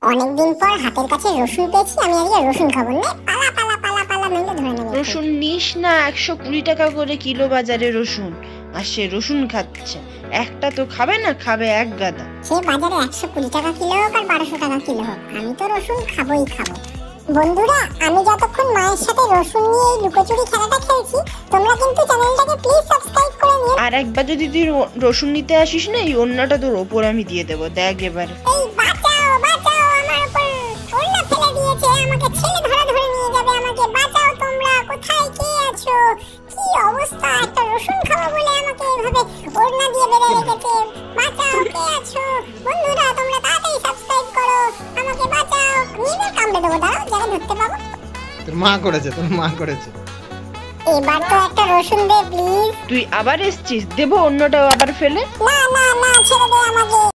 অনেকদিন পর হাতের কাছে রসুন পেয়েছি, আমি আজকে রসুন খাবো। নে পালা পালা পালা পালা, নইলে ধরে নেবে। রসুন নিস না, 120 টাকা করে কিলো বাজারে রসুন। আর সে রসুন খাচ্ছে, একটা তো খাবে না, খাবে এক গাদা। সে বাজারে 120 টাকা কিলো হোক আর 1200 টাকা কিলো হোক, আমি তো রসুন খাবোই খাবো। বন্ধুরা, আমি যতক্ষণ মায়ের সাথে রসুন নিয়ে এই লুকোচুরি খেলাটা খেলছি, তোমরা কিন্তু চ্যানেলটাকে প্লিজ সাবস্ক্রাইব করে নিও। আর একবার যদি তুই রসুন নিতে আসিস না, এই ওন্নাটা তোর ওপর আমি দিয়ে দেবো, দেখ এবারে। এই বাঁচাও বাঁচাও, আমার উপর ওড়না ফেলে দিয়েছে, আমাকে ছেলে ধরে নিয়ে যাবে, আমাকে বাঁচাও তোমরা, কোথায় কে আছো? কি অবস্থা, একটা রসুন খাবো বলে আমাকে এইভাবে ওড়না দিয়ে বেঁধে রেখেছে। বাঁচাও, কে আছো? বন্ধুরা, তোমরা তাড়াতাড়ি সাবস্ক্রাইব করো, আমাকে বাঁচাও। নিজে কামড়ে দেবো, দাঁড়াও, যারা ধরতে পাবো। তোর মা করেছে। এবার তো একটা রসুন দে প্লিজ। তুই আবার এসছিস, দেবো অন্যটাও আবার ফেলে। না না না, ছেড়ে দে আমাকে।